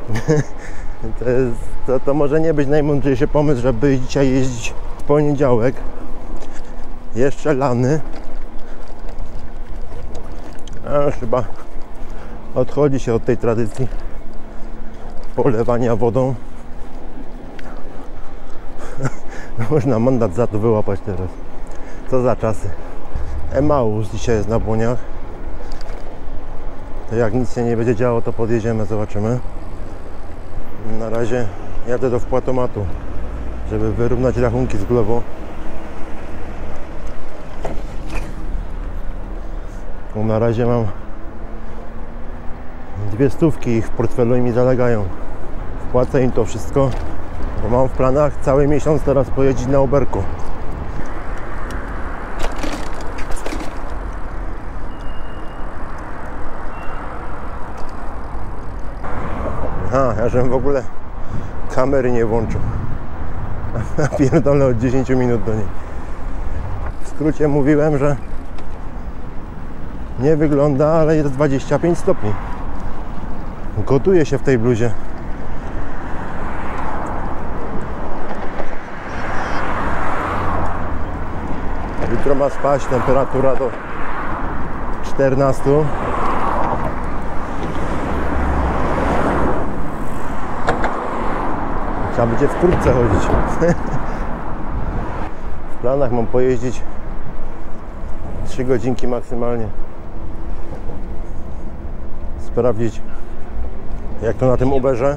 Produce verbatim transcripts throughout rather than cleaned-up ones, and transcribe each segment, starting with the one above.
To, jest, to, to może nie być najmądrzejszy pomysł, żeby dzisiaj jeździć w poniedziałek. Jeszcze lany. A już chyba odchodzi się od tej tradycji polewania wodą. Można mandat za to wyłapać teraz. Co za czasy. Emaus dzisiaj jest na Błoniach. To jak nic się nie będzie działo, to podjedziemy, zobaczymy. Na razie jadę do wpłatomatu, żeby wyrównać rachunki z Glovo. Bo na razie mam dwie stówki ich w portfelu i mi zalegają. Wpłacę im to wszystko, bo mam w planach cały miesiąc teraz pojeździć na Uberku. A, ja żebym w ogóle kamery nie włączył. Napierdolę od dziesięciu minut do niej. W skrócie mówiłem, że nie wygląda, ale jest dwadzieścia pięć stopni. Gotuje się w tej bluzie. Jutro ma spaść temperatura do czternastu. Trzeba będzie w kurtce chodzić. W planach mam pojeździć trzy godzinki maksymalnie. Sprawdzić, jak to na tym Uberze.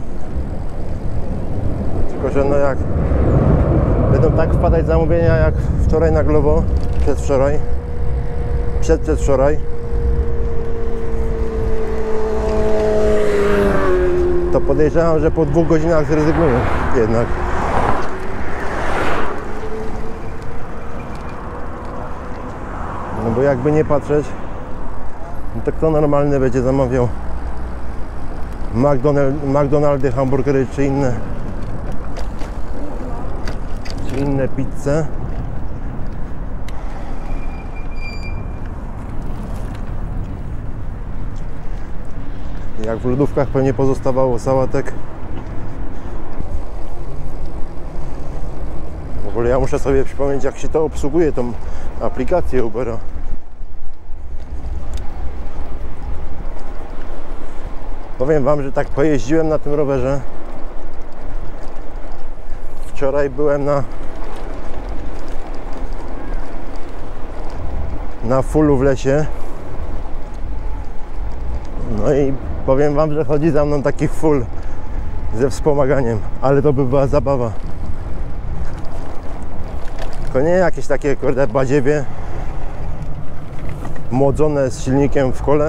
Tylko że no jak będą tak wpadać zamówienia jak wczoraj na Glovo, przedwczoraj, przed przedwczoraj, to podejrzewam, że po dwóch godzinach zrezygnuję jednak. No bo jakby nie patrzeć, no to kto normalny będzie zamawiał McDonald, McDonaldy, hamburgery czy inne czy inne pizze. Jak w lodówkach pewnie pozostawało sałatek. W ogóle ja muszę sobie przypomnieć, jak się to obsługuje, tą aplikację Ubera. Powiem wam, że tak pojeździłem na tym rowerze. Wczoraj byłem na na fullu w lesie. No i powiem wam, że chodzi za mną taki full ze wspomaganiem, ale to by była zabawa. Tylko nie jakieś takie kurde badziewie młodzone z silnikiem w kole,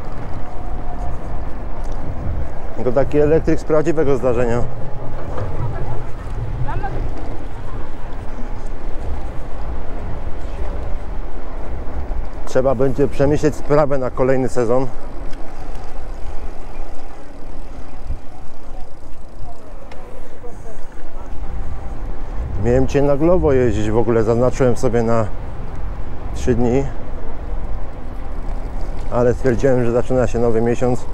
tylko taki elektryk z prawdziwego zdarzenia. Trzeba będzie przemyśleć sprawę na kolejny sezon. Miałem cię na Glovo jeździć, w ogóle zaznaczyłem sobie na trzy dni, ale stwierdziłem, że zaczyna się nowy miesiąc.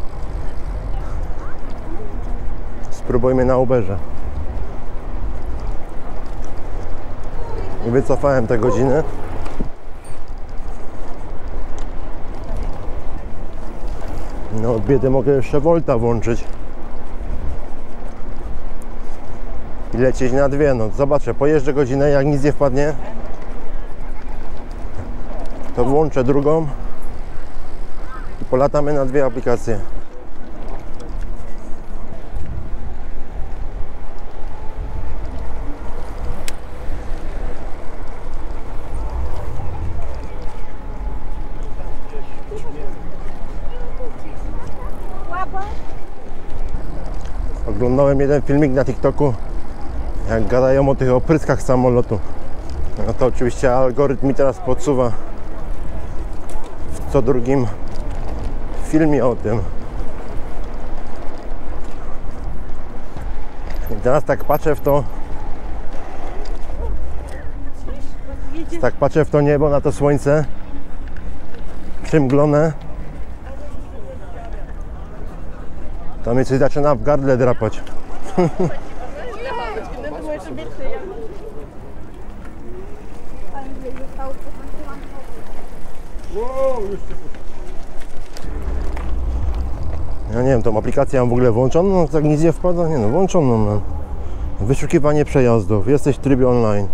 Spróbujmy na Uberze. I wycofałem te godziny. No od biedy mogę jeszcze Volta włączyć i lecieć na dwie. No zobaczę, pojeżdżę godzinę, jak nic nie wpadnie, to włączę drugą i polatamy na dwie aplikacje. Oglądałem jeden filmik na TikToku, jak gadają o tych opryskach samolotu. No to oczywiście algorytm mi teraz podsuwa w co drugim filmie o tym. I teraz tak patrzę w to, tak patrzę w to niebo, na to słońce przymglone. To mnie coś zaczyna w gardle drapać. Ja nie wiem, tą aplikację mam w ogóle włączoną, no, tak nic nie wpada, nie no, włączoną mam. Wyszukiwanie przejazdów, jesteś w trybie online.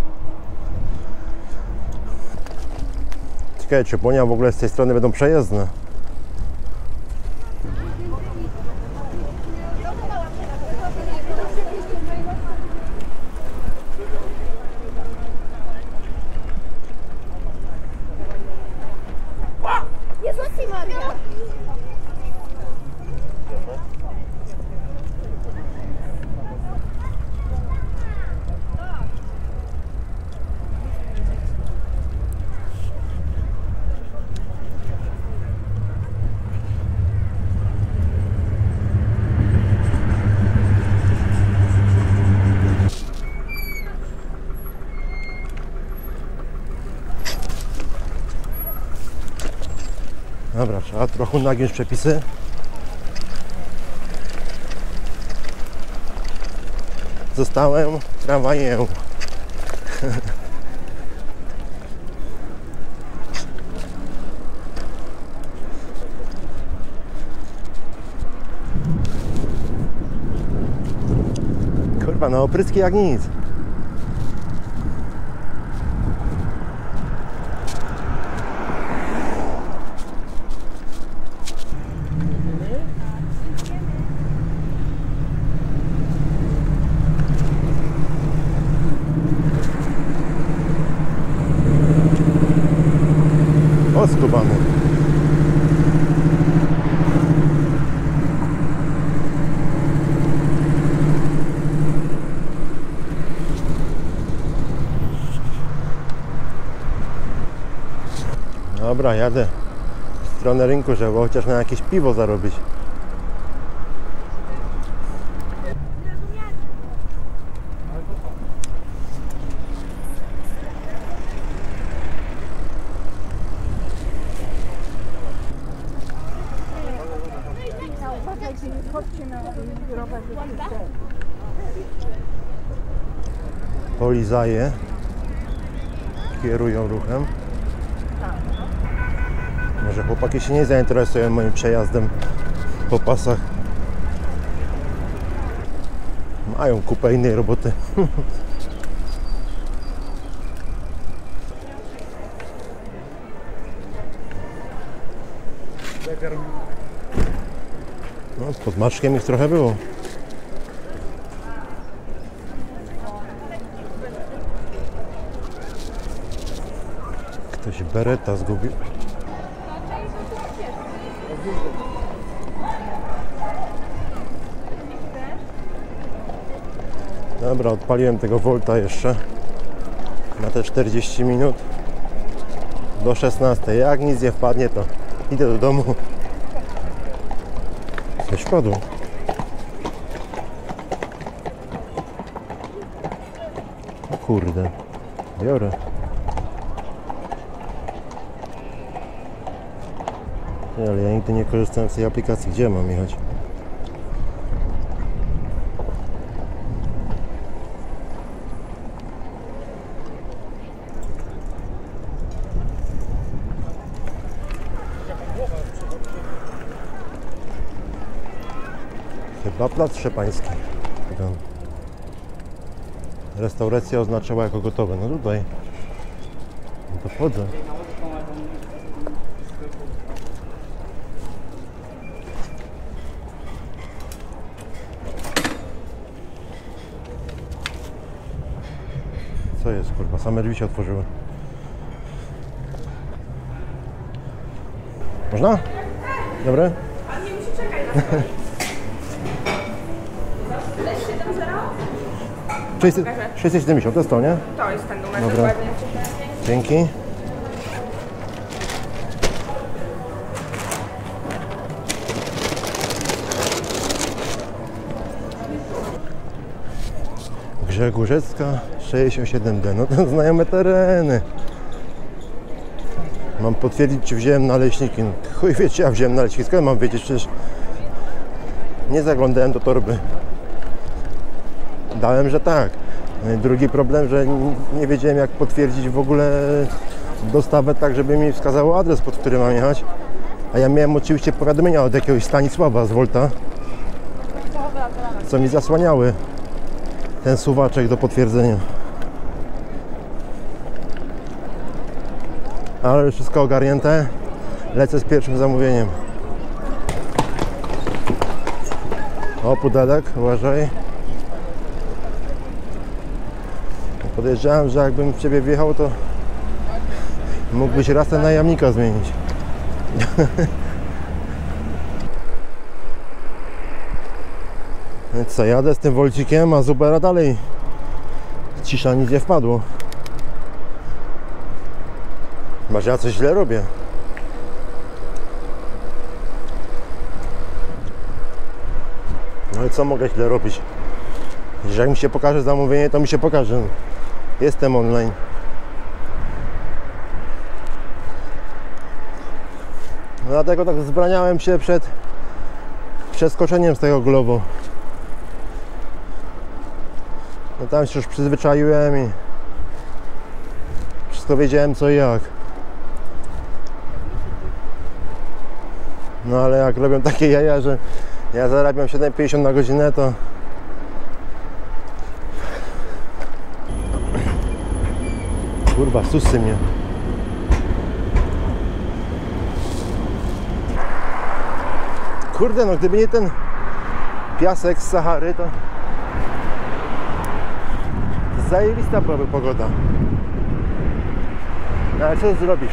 Ciekawe, czy Ponia w ogóle z tej strony będą przejezdne. Dobra, trzeba trochę nagiąć przepisy. Zostałem tramwajem. Kurwa, no opryski jak nic. Skubany. Dobra, jadę w stronę rynku, żeby chociaż na jakieś piwo zarobić. Polizaje kierują ruchem. Może chłopaki się nie zainteresują moim przejazdem po pasach. Mają kupę innej roboty. No, pod Maczkiem ich trochę było. Ktoś bereta zgubił. Dobra, odpaliłem tego Volta jeszcze na te czterdzieści minut do szesnastej. Jak nic nie wpadnie, to idę do domu. Coś wpadło. O kurde, biorę. Ale ja nigdy nie korzystałem z tej aplikacji. Gdzie mam jechać? Chyba Plac Szczepański. Restauracja oznaczała jako gotowe. No tutaj. No to wchodzę. Co jest, kurwa? Same drzwi się otworzyły. Można? Dobre? Pan nie musi czekać na to. sześćset siedemdziesiąt, to jest to, nie? To jest ten numer, dobra. dokładnie. Dzięki. Grzegórzecka sześćdziesiąt siedem D, no to znajome tereny. Mam potwierdzić, czy wziąłem naleśniki. No, chuj wie, czy ja wziąłem naleśniki, skąd mam wiedzieć, przecież Nie zaglądałem do torby. Dałem, że tak. Drugi problem, że nie wiedziałem, jak potwierdzić w ogóle dostawę tak, żeby mi wskazało adres, pod który mam jechać. A ja miałem oczywiście powiadomienia od jakiegoś Stanisława z Wolta, co mi zasłaniały ten suwaczek do potwierdzenia. Ale już wszystko ogarnięte. Lecę z pierwszym zamówieniem. O, pudelek, uważaj. Podejrzewam, że jakbym w Ciebie wjechał, to mógłbyś raz ten najamnika zmienić. Więc co, jadę z tym Wolcikiem, a z Ubera dalej cisza, nic nie wpadło. Chyba, że ja coś źle robię. No i co mogę źle robić? Że jak mi się pokaże zamówienie, to mi się pokaże. Jestem online. No dlatego tak zbraniałem się przed przeskoczeniem z tego Glovo. No tam się już przyzwyczaiłem i wszystko wiedziałem co i jak. No ale jak robią takie jaja, że ja zarabiam siedem pięćdziesiąt na godzinę, to kurwa, susy mnie. Kurde, no gdyby nie ten piasek z Sahary, to zajebista byłaby pogoda. No ale co zrobisz?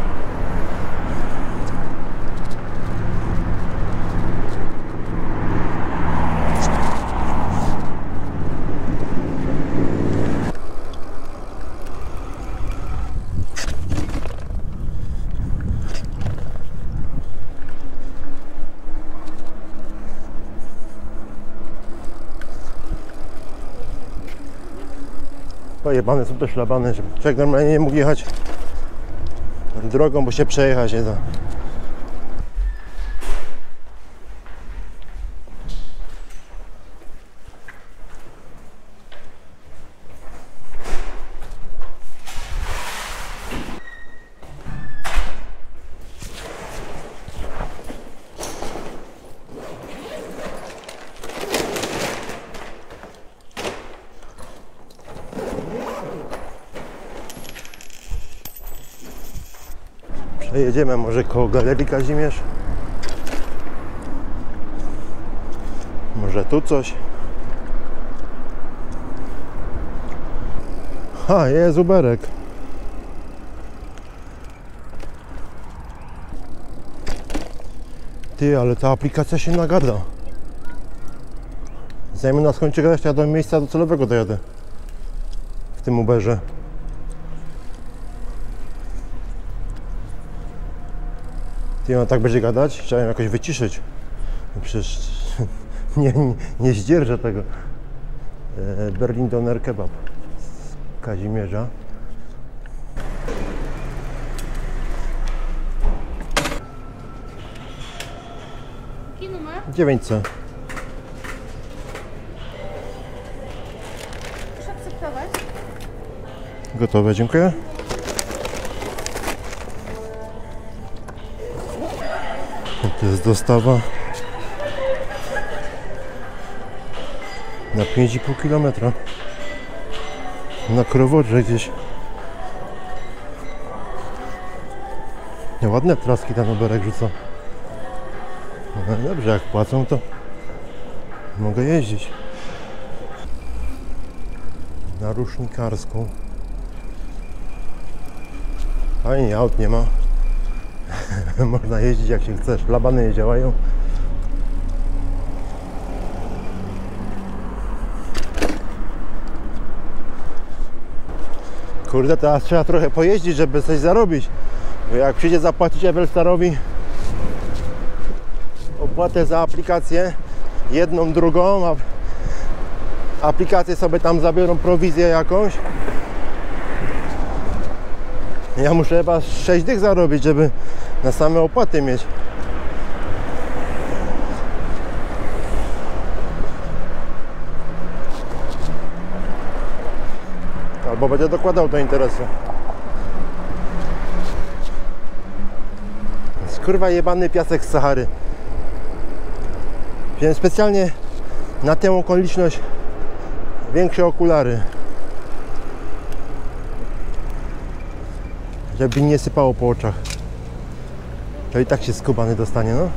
Pojebane są te szlabany, żeby człowiek normalnie nie mógł jechać drogą, bo się przejechać nie da. Jedziemy może koło Galerii Kazimierz. Może tu coś. Ha, jest Uberek. Ty, ale ta aplikacja się nagada. Zanim nas kończy gadać, to ja do miejsca docelowego dojadę. W tym Uberze. Ty, on tak będzie gadać? Chciałem jakoś wyciszyć. Przecież nie, nie, nie zdzierżę tego. Berlin Doner Kebab z Kazimierza. Jaki numer? dziewięć C. Proszę akceptować. Gotowe, dziękuję. To jest dostawa na pięć i pół kilometra na Krowodrze gdzieś. Ładne traski ten Uberek rzuca. No dobrze, jak płacą, to mogę jeździć. Na Rusznikarską. Fajnie, aut nie ma. Można jeździć jak się chcesz. Labany nie działają. Kurde, teraz trzeba trochę pojeździć, żeby coś zarobić. Bo jak przyjdzie zapłacić Evelstarowi opłatę za aplikację, jedną, drugą, a aplikacje sobie tam zabiorą prowizję jakąś. Ja muszę chyba sześć dych zarobić, żeby na same opłaty mieć. bo będzie dokładał do interesu. Jest, kurwa, jebany piasek z Sahary. Wziąłem specjalnie na tę okoliczność większe okulary, żeby nie sypało po oczach. To i tak się skubany dostanie, no.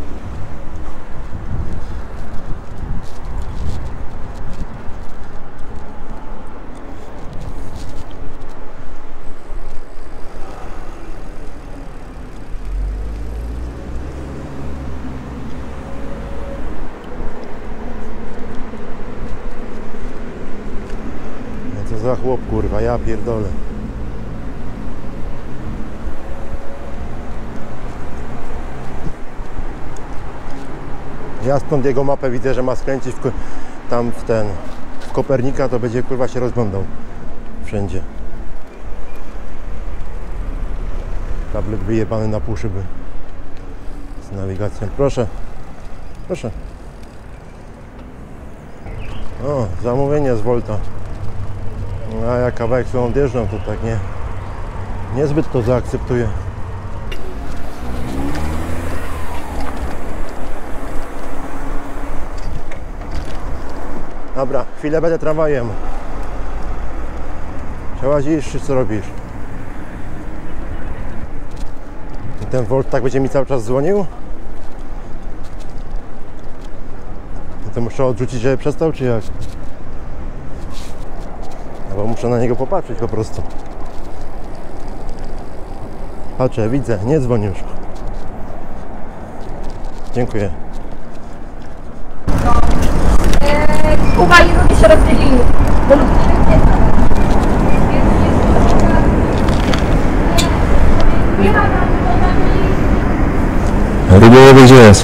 Co za chłop, kurwa, ja pierdolę. Ja stąd jego mapę widzę, że ma skręcić w, tam w ten, w Kopernika, to będzie, kurwa, się rozglądał wszędzie. Tablet wyjebany na pół szyby z nawigacją. Proszę, proszę. O, zamówienie z Volta. A ja kawałek sobie odjeżdżam, to tak nie, niezbyt to zaakceptuję. Dobra, chwilę będę tramwajem. Przełazisz, czy co robisz? I ten Volt tak będzie mi cały czas dzwonił? No to muszę odrzucić, żeby przestał, czy jak? Bo muszę na niego popatrzeć po prostu. Patrzę, widzę, nie dzwoni już. Dziękuję. No. Eee, Kuba i Rudy się rozdzielili. Bo Rudy się nie zna. Nie ma tam Rudy nie wie, gdzie jest.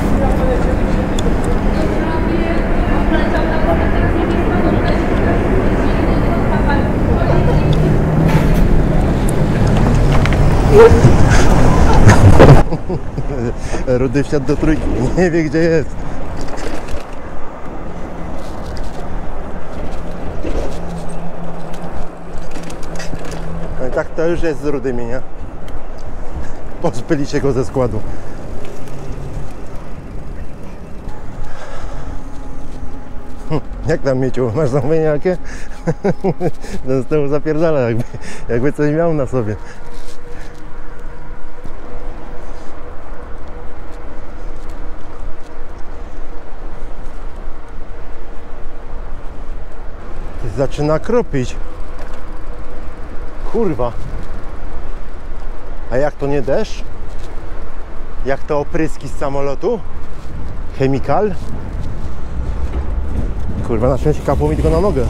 Rudy wsiadł do trójki, nie wie, gdzie jest. No i tak to już jest z Rudymi, nie? Pozbyli się go ze składu. Hm, jak tam, Mieciu? Masz zamówienie jakie? To z tyłu zapierdala, jakby, jakby coś miał na sobie. Zaczyna kropić. Kurwa. A jak to nie deszcz? Jak to opryski z samolotu? Chemikal? Kurwa, na szczęście kapło mi tylko na nogę.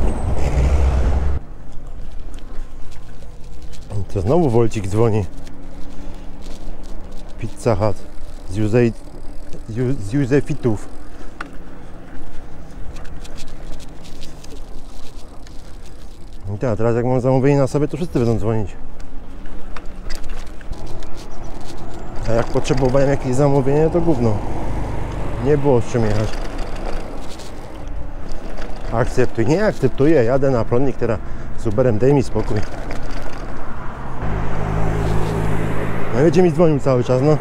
To znowu Wolcik dzwoni. Pizza Hut z, Józef, z Józefitów. I tak, teraz jak mam zamówienie na sobie, to wszyscy będą dzwonić. A jak potrzebowałem jakieś zamówienie, to gówno. Nie było z czym jechać. Akceptuj. Nie akceptuję, jadę na prądnik teraz z Uberem, daj mi spokój. No będzie mi dzwonił cały czas, no.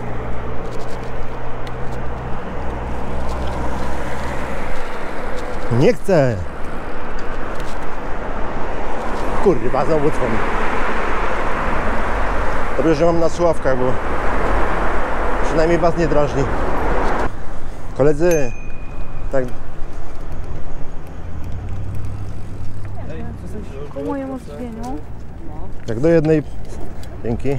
Nie chcę. Kurwa, znowu dzwoni. Dobrze, że mam na słuchawkach, bo przynajmniej was nie drażni. Koledzy, tak... Po moim odżywieniu. Tak do jednej... Dzięki.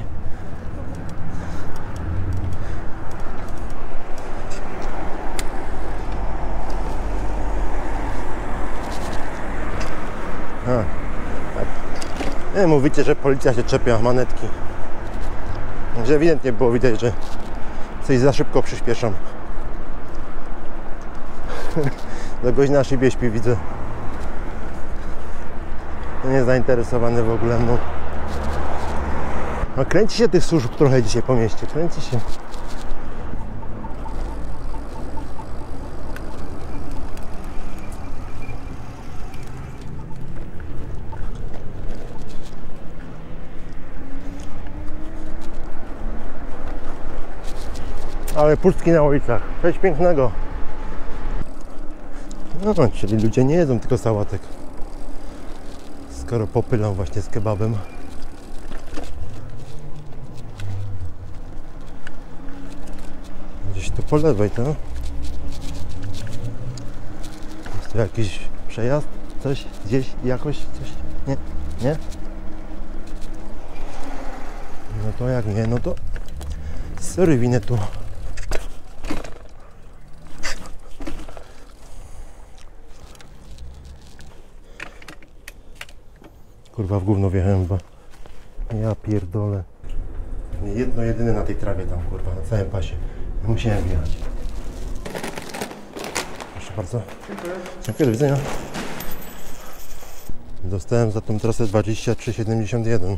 A, tak. Nie, mówicie, że policja się czepia manetki. Że ewidentnie było widać, że coś za szybko przyspieszam. Do gość na szybie śpi, widzę. Nie zainteresowany w ogóle mną. No, kręci się tych służb trochę dzisiaj po mieście, kręci się. Ale pustki na ulicach. Coś pięknego. No, czyli ludzie nie jedzą tylko sałatek. Skoro popylą właśnie z kebabem. Gdzieś tu po lewej, to? Jest tu jakiś przejazd? Coś? Gdzieś? Jakoś? Coś? Nie? Nie? No to jak nie, no to sorry, winę tu. Kurwa, w gówno wjechałem chyba. Ja pierdolę. Jedno jedyne na tej trawie tam, kurwa, na całym pasie. Musiałem wjechać. Proszę bardzo. Dziękuję. Dziękuję, do widzenia. Dostałem za tą trasę dwadzieścia trzy siedemdziesiąt jeden.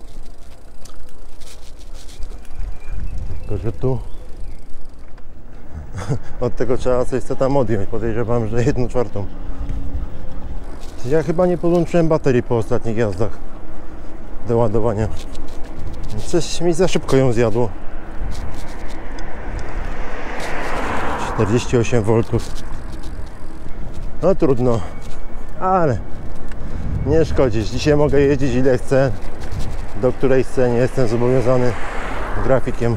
Tylko, że tu od tego trzeba coś co tam odjąć. Podejrzewam, że jedną czwartą. Ja chyba nie podłączyłem baterii po ostatnich jazdach do ładowania. Coś mi za szybko ją zjadło. czterdzieści osiem woltów. No trudno, ale nie szkodzi. Dzisiaj mogę jeździć ile chcę, do której chcę. Nie jestem zobowiązany grafikiem.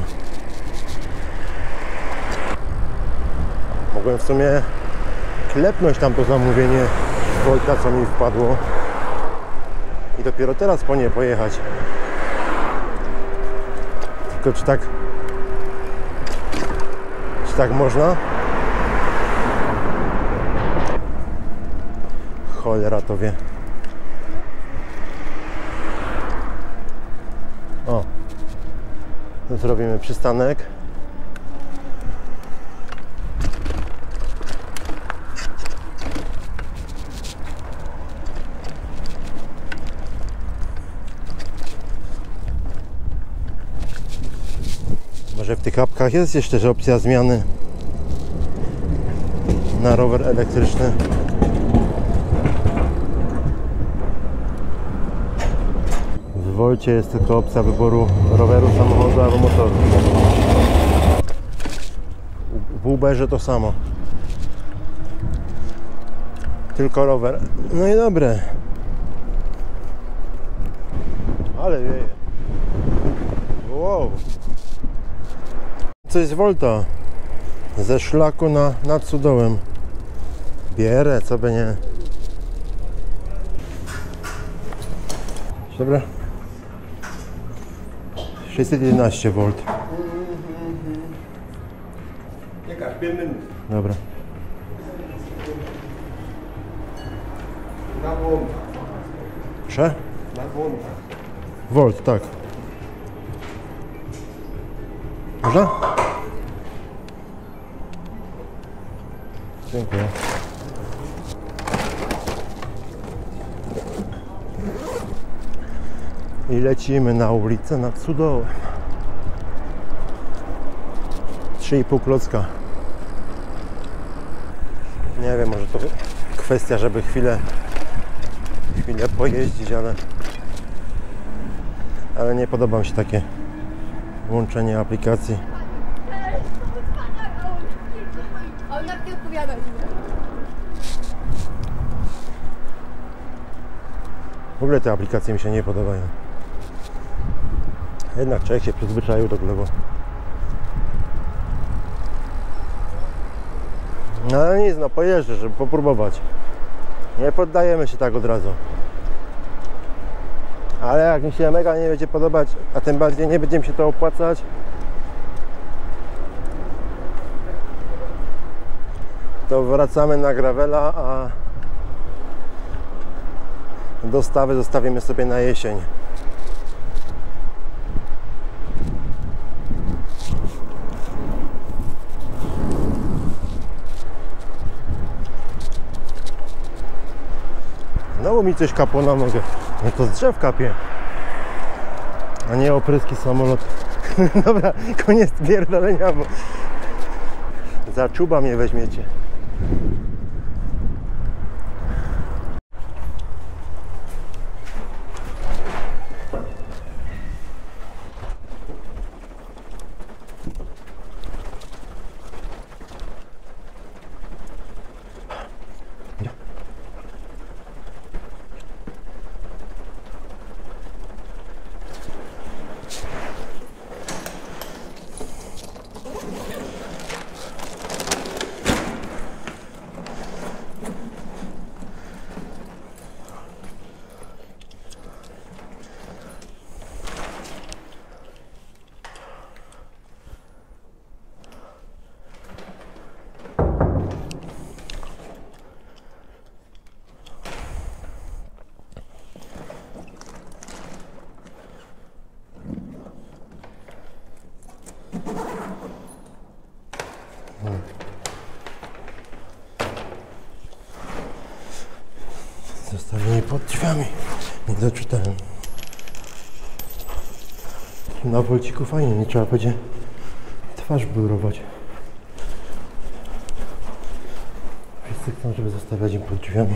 Mogłem w sumie klepnąć tam to zamówienie Wojta, co mi wpadło, i dopiero teraz po nie pojechać. Tylko czy tak czy tak można? Cholera to wie. O, to zrobimy przystanek. Może w tych apkach jest jeszcze że opcja zmiany na rower elektryczny. W Wolcie jest tylko opcja wyboru roweru, samochodu albo motoru. W Uberze to samo. Tylko rower. No i dobre. Ale wieje. Wow. Coś z Volta. Ze szlaku na, nad Sudołem. Bierę, co by nie. Dobra. sześćset jedenaście wolt. Dobra. Na włącz. Prze? Na włącz. Volt, tak. Można? Dziękuję. I lecimy na ulicę nad Sudołem. trzy i pół klocka. Nie wiem, może to kwestia, żeby chwilę chwilę pojeździć, ale ale nie podoba mi się takie łączenie aplikacji. A on jak nie odpowiada. W ogóle te aplikacje mi się nie podobają. Jednak człowiek się przyzwyczaił do tego. No ale nic, no pojeżdżę, żeby popróbować. Nie poddajemy się tak od razu. Ale jak mi się mega nie będzie podobać, a tym bardziej nie będzie mi się to opłacać, to wracamy na gravela, a dostawy zostawimy sobie na jesień. No bo mi coś kapło na nogę. No to z drzew kapie, a nie opryski samolot. Dobra, koniec pierdolenia, bo za czuba mnie weźmiecie. Zostawieni pod drzwiami. Nie doczytałem. Na Wolciku fajnie, nie trzeba będzie twarz blurować. Wszyscy chcą, żeby zostawiać im pod drzwiami.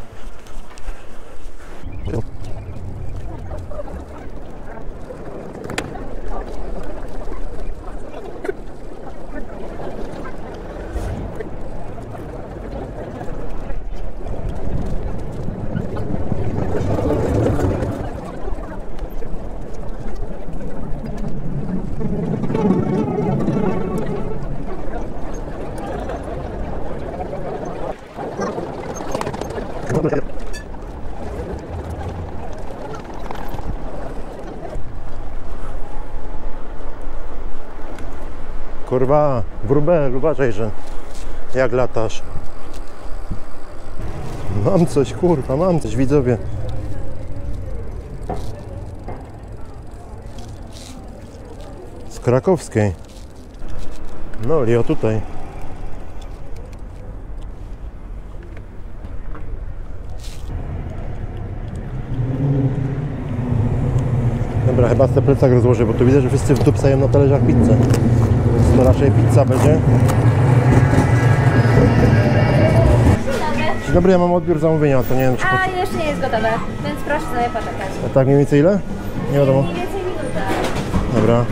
Kurwa, wróbel, uważaj, że jak latasz. Mam coś, kurwa, mam coś, widzowie. Z krakowskiej. No, Lio tutaj. Dobra, chyba ten plecak rozłożę, bo tu widzę, że wszyscy wdupcają na talerzach pizzę. To raczej pizza będzie. Dzień dobry, ja mam odbiór zamówienia, to nie wiem czy... A, jeszcze nie jest gotowe, więc proszę sobie poczekać. A tak mniej więcej ile? Nie wiadomo. Mniej więcej minuta. Dobra.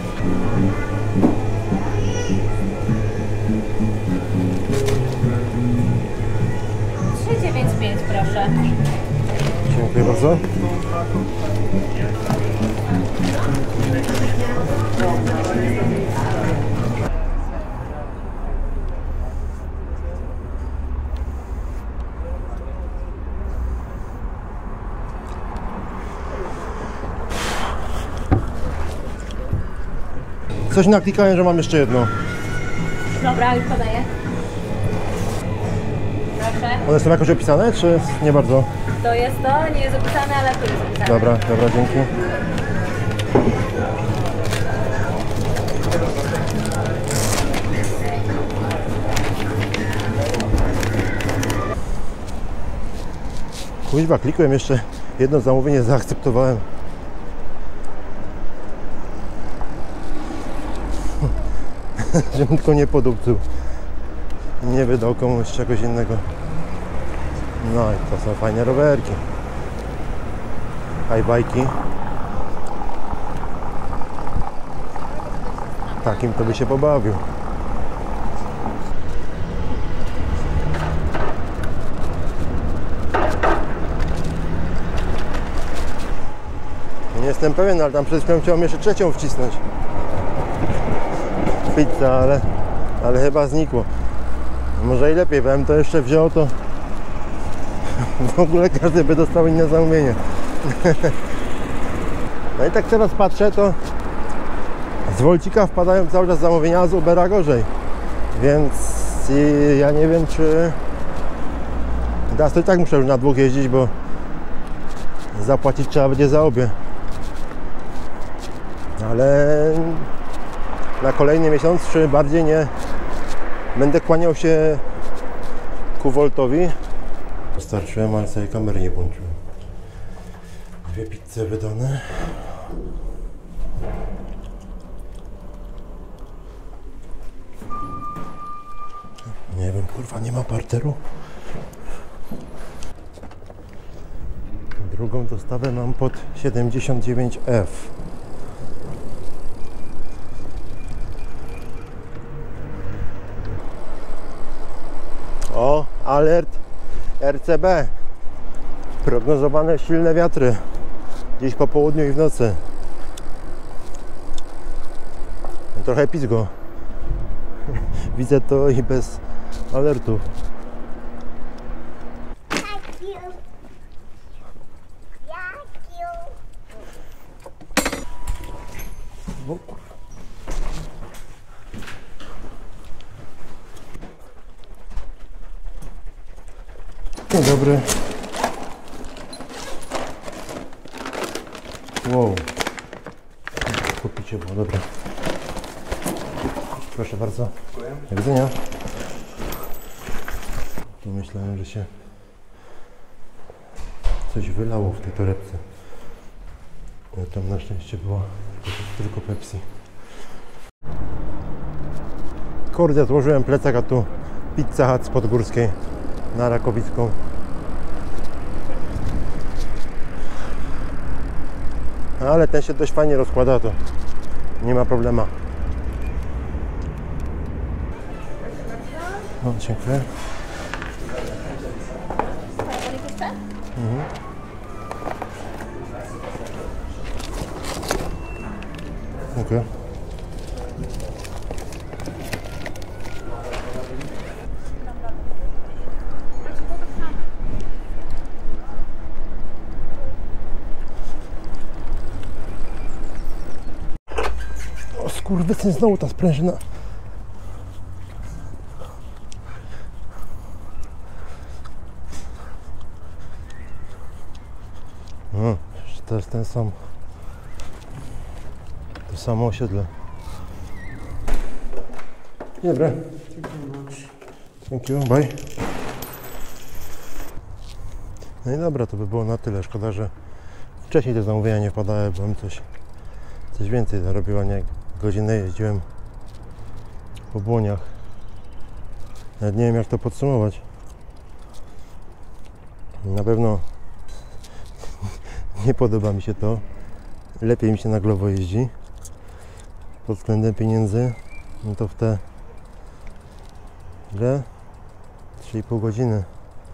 trzy dziewięć pięć, proszę. Dziękuję bardzo. Coś naklikałem, że mam jeszcze jedno. Dobra, już podaję. Proszę. One są jakoś opisane, czy nie bardzo? To jest to, nie jest opisane, ale tu jest opisane. Dobra, dobra, dzięki. Kuźwa, klikłem jeszcze jedno zamówienie, zaakceptowałem. Żebym tylko nie podupcył. Nie wydał komuś czegoś innego. No i to są fajne rowerki. Hajbajki. Takim to by się pobawił. Nie jestem pewien, ale tam przed chwilą chciałem jeszcze trzecią wcisnąć. Pizza, ale, ale chyba znikło. Może i lepiej, bo bym to jeszcze wziął, to w ogóle każdy by dostał inne zamówienie. No i tak teraz patrzę, to z Wolcika wpadają cały czas zamówienia, a z Ubera gorzej. Więc ja nie wiem, czy teraz to i tak muszę już na dwóch jeździć, bo zapłacić trzeba będzie za obie. Ale na kolejny miesiąc, czy bardziej nie będę kłaniał się ku Woltowi. Dostarczyłem, ale sobie kamery nie włączyłem. Dwie pizze wydane. Nie wiem, kurwa, nie ma parteru. Drugą dostawę mam pod siedemdziesiąt dziewięć F. O, alert R C B. Prognozowane silne wiatry. Dziś po południu i w nocy. Trochę pizgo. Widzę to i bez alertów. Dzień dobry. Wow. Kupicie było, dobra. Proszę bardzo. Do widzenia. Tu myślałem, że się Coś wylało w tej torebce. No, tam na szczęście była tylko Pepsi. Kurde, złożyłem plecak, a tu Pizza Hut z Podgórskiej na Rakowicką. Ale ten się dość fajnie rozkłada, to nie ma problemu. No, dziękuję. Mhm. Dziękuję. O skurwysyn, znowu ta sprężyna. No, to jest ten sam, to samo osiedle. Dobra. Thank you, bye. No i dobra, to by było na tyle. Szkoda, że wcześniej te zamówienia nie wpadały, bo bym coś, coś więcej zarobiła, nie? Godzinę jeździłem po błoniach. Nawet nie wiem, jak to podsumować. Na pewno nie podoba mi się to. Lepiej mi się na Glovo jeździ. Pod względem pieniędzy, no to w te ile? trzy i pół godziny.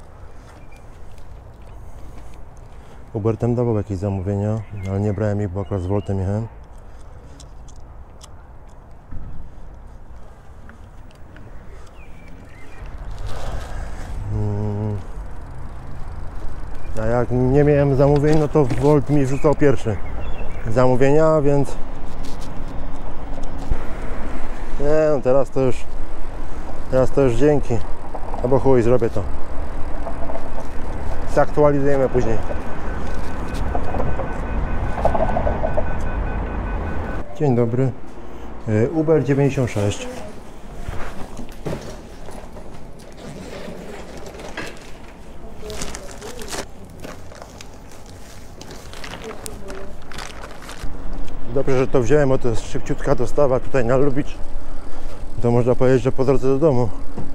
Uber tam dawał jakieś zamówienia, ale nie brałem ich, bo akurat z Woltem jechałem. A jak nie miałem zamówień, no to Wolt mi wrzucał pierwszy zamówienia, więc nie, no teraz to już teraz to już dzięki, albo chuj, zrobię to, zaktualizujemy później. Dzień dobry, Uber dziewięćdziesiąt sześć. Dobrze, że to wziąłem, bo to jest szybciutka dostawa tutaj na Lubicz. To można powiedzieć, że po drodze do domu.